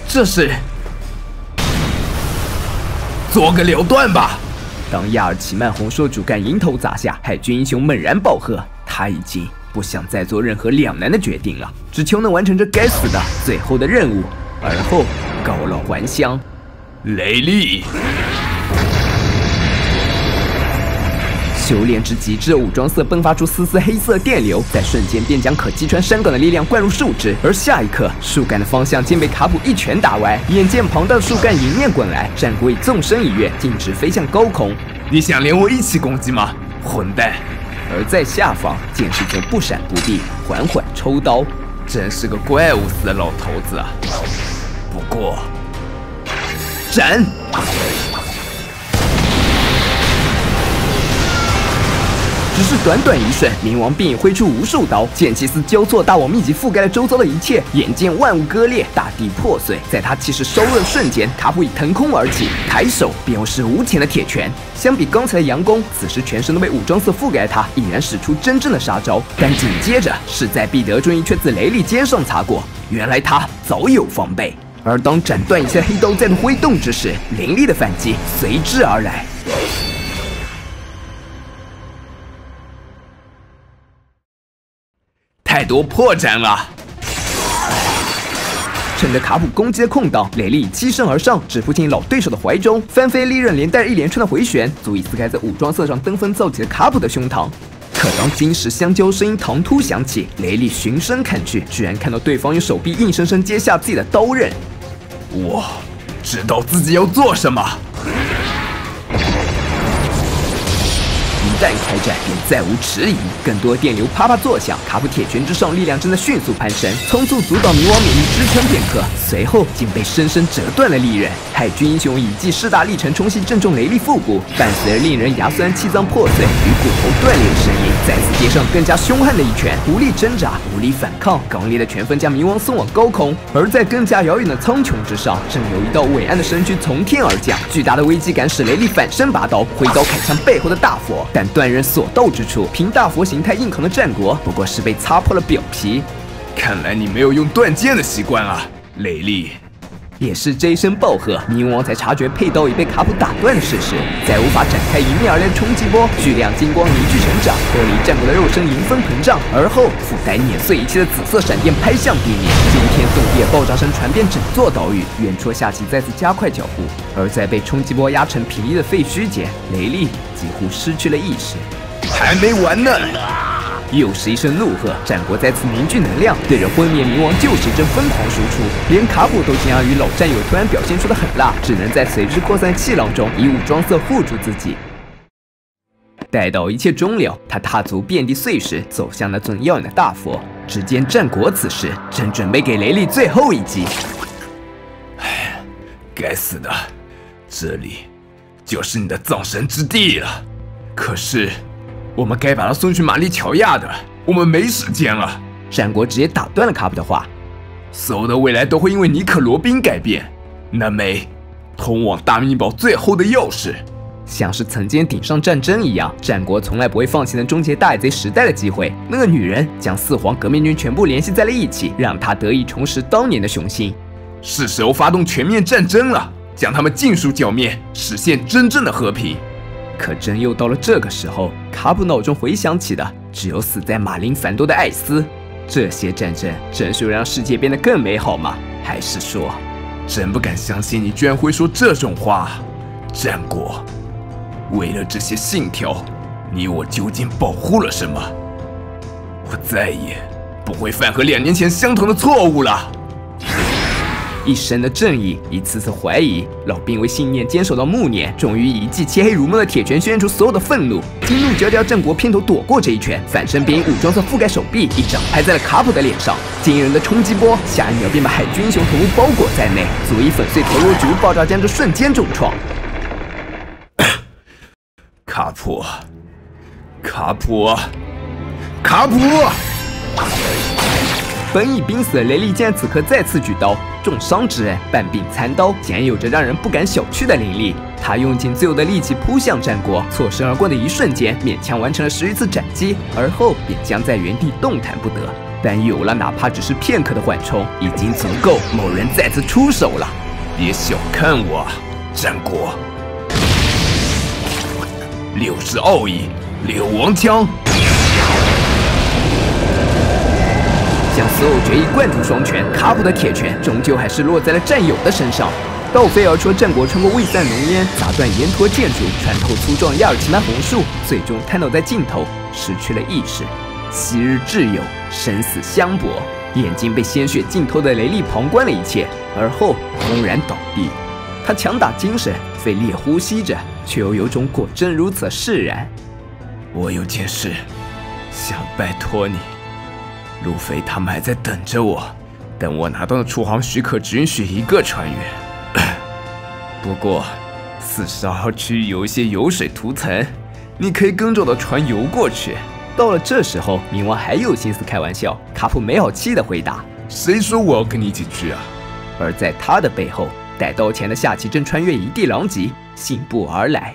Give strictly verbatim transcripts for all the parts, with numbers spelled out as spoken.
这是做个了断吧。 当亚尔奇曼红硕主干迎头砸下，海军英雄猛然暴喝，他已经不想再做任何两难的决定了，只求能完成这该死的最后的任务，而后告老还乡。 雷利。 修炼至极致的武装色迸发出丝丝黑色电流，在瞬间便将可击穿山岗的力量灌入树枝，而下一刻，树干的方向竟被卡普一拳打歪。眼见庞大的树干迎面滚来，战国以纵身一跃，径直飞向高空。 你想连我一起攻击吗，混蛋！ 而在下方，剑士则不闪不避，缓缓抽刀， 真是个怪物似的老头子啊！不过，斩！ 只是短短一瞬，冥王便已挥出无数刀，剑气似交错，大网密集覆盖了周遭的一切，眼见万物割裂，大地破碎。在他气势收了瞬间，卡普已腾空而起，抬手便又是无情的铁拳。相比刚才的佯攻，此时全身都被武装色覆盖的他，已然使出真正的杀招。但紧接着，势在必得重一却自雷利肩上擦过，原来他早有防备。而当斩断一切黑刀再度挥动之时，凌厉的反击随之而来。 太多破绽了！ 趁着卡普攻击的空档，雷利欺身而上，直扑进老对手的怀中，翻飞利刃连带一连串的回旋，足以撕开在武装色上登峰造极的卡普的胸膛。可当金石相交，声音唐突响起，雷利循声看去，居然看到对方用手臂硬生生接下自己的刀刃。 我知道自己要做什么。 一旦开战，便再无迟疑。更多电流啪啪作响，卡普铁拳之上，力量正在迅速攀升，匆促阻挡冥王免疫支撑片刻，随后竟被生生折断了利刃。海军英雄以继势大力沉冲击正中雷利腹部，伴随着令人牙酸气脏破碎与骨头断裂的声音，再次接上更加凶悍的一拳，无力挣扎，无力反抗，刚烈的拳风将冥王送往高空。而在更加遥远的苍穹之上，正有一道伟岸的身躯从天而降，巨大的危机感使雷利反身拔刀，挥刀砍向背后的大佛，但 断刃所到之处，凭大佛形态硬扛的战国，不过是被擦破了表皮。 看来你没有用断剑的习惯啊，雷利。 也是这一声暴喝，冥王才察觉佩刀已被卡普打断的事实，再无法展开迎面而来的冲击波，巨量金光凝聚成掌，脱离战国的肉身迎风膨胀，而后附带碾碎一切的紫色闪电拍向地面，惊天动地的爆炸声传遍整座岛屿。远处下棋再次加快脚步，而在被冲击波压成平地的废墟间，雷利几乎失去了意识。 还没完呢！ 又是一声怒喝，战国再次凝聚能量，对着昏灭冥王救世阵疯狂输出，连卡普都惊讶于老战友突然表现出的狠辣，只能在随之扩散气浪中以武装色护住自己。待到一切终了，他踏足遍地碎石，走向那尊耀眼的大佛。只见战国此时正准备给雷利最后一击。 唉，该死的，这里就是你的葬身之地了。可是。 我们该把他送去玛丽乔亚的，我们没时间了。 战国直接打断了卡普的话， 所有的未来都会因为尼可罗宾改变。那枚通往大秘宝最后的钥匙， 像是曾经顶上战争一样，战国从来不会放弃能终结大海贼时代的机会。那个女人将四皇革命军全部联系在了一起，让他得以重拾当年的雄心。 是时候发动全面战争了，将他们尽数剿灭，实现真正的和平。 可真又到了这个时候，卡普脑中回想起的只有死在马林凡多的艾斯。这些战争真是让世界变得更美好吗？还是说， 真不敢相信你居然会说这种话？战国，为了这些信条，你我究竟保护了什么？我再也不会犯和两年前相同的错误了。 一身的正义，一次次怀疑，老兵为信念坚守到暮年，终于以一记漆黑如梦的铁拳宣泄出所有的愤怒。激怒交加，战国偏头躲过这一拳，反身便以武装色覆盖手臂，一掌拍在了卡普的脸上。惊人的冲击波，下一秒便把海军英雄头部包裹在内，足以粉碎头颅巨物爆炸将这瞬间重创。 卡普，卡普，卡普！ 本已濒死的雷利竟然此刻再次举刀，重伤之人半柄残刀，竟然有着让人不敢小觑的凌厉。他用尽最后的力气扑向战国，错身而过的一瞬间，勉强完成了十余次斩击，而后便僵在原地动弹不得。 但有了哪怕只是片刻的缓冲，已经足够某人再次出手了。 别小看我，战国。六式奥义，六王枪。 将所有决议灌注双拳，卡普的铁拳终究还是落在了战友的身上。倒飞而出的战国穿过未散浓烟，砸断沿途建筑，穿透粗壮亚尔奇曼红树，最终瘫倒在尽头，失去了意识。昔日挚友，生死相搏，眼睛被鲜血浸透的雷利旁观了一切，而后轰然倒地。他强打精神，费力呼吸着，却又有种果真如此的释然。 我有件事想拜托你。路飞他们还在等着我，等我拿到的出航许可只允许一个船员。不过，四十二号区域有一些油水涂层，你可以跟着我的船游过去。 到了这时候，冥王还有心思开玩笑。卡普没好气地回答：“ 谁说我要跟你一起去啊？” 而在他的背后，带刀前的夏奇正穿越一地狼藉，信步而来。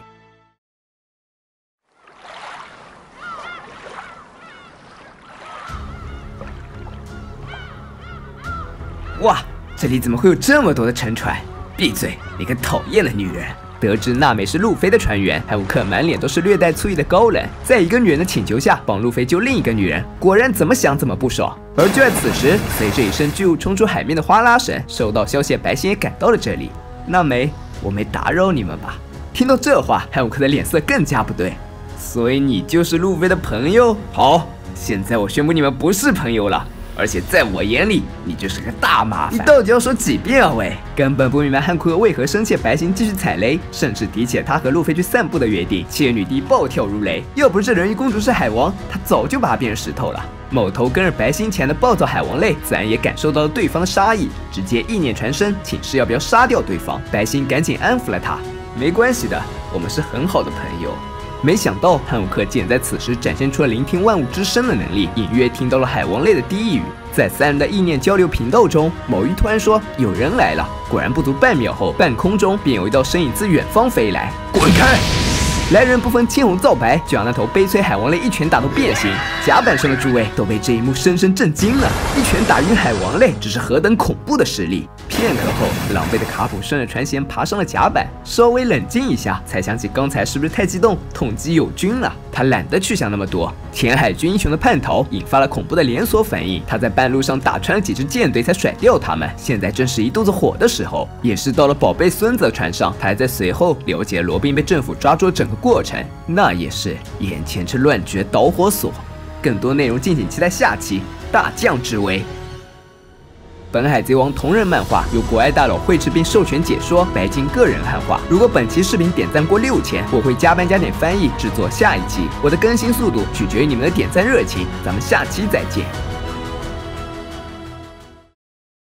哇，这里怎么会有这么多的沉船？闭嘴，你个讨厌的女人！得知娜美是路飞的船员，汉姆克满脸都是略带醋意的高冷，在一个女人的请求下帮路飞救另一个女人，果然怎么想怎么不爽。而就在此时，随着一声巨物冲出海面的哗啦声，收到消息的白星也赶到了这里。娜美，我没打扰你们吧？听到这话，汉姆克的脸色更加不对。所以你就是路飞的朋友？好，现在我宣布你们不是朋友了。而且在我眼里，你就是个大麻烦。你到底要说几遍啊？喂，根本不明白汉库克为何生气，白星继续踩雷，甚至提起了他和路飞去散步的约定。切女帝暴跳如雷，要不是人鱼公主是海王，他早就把她变成石头了。某头跟着白星前的暴躁海王类，自然也感受到了对方的杀意，直接意念传声，请示要不要杀掉对方。白星赶紧安抚了他，没关系的，我们是很好的朋友。没想到汉姆克竟然在此时展现出了聆听万物之声的能力，隐约听到了海王类的低语。在三人的意念交流频道中，某鱼突然说有人来了，果然不足半秒后，半空中便有一道身影自远方飞来。 滚开！ 来人不分青红皂白，就让那头悲催海王类一拳打到变形。甲板上的诸位都被这一幕深深震惊了，一拳打晕海王类，这是何等恐怖的实力！片刻后，狼狈的卡普顺着船舷爬上了甲板，稍微冷静一下，才想起刚才是不是太激动，痛击友军了。他懒得去想那么多。填海军英雄的叛逃引发了恐怖的连锁反应，他在半路上打穿了几支舰队才甩掉他们，现在正是一肚子火的时候。也是到了宝贝孙子的船上，他还在随后了解罗宾被政府抓住的整个过程，那也是眼前这乱局的导火索。更多内容敬请期待下期大将之威。本海贼王同人漫画由国爱大佬绘制并授权解说，白金个人汉化。如果本期视频点赞过六千，我会加班加点翻译制作下一期。我的更新速度取决于你们的点赞热情，咱们下期再见。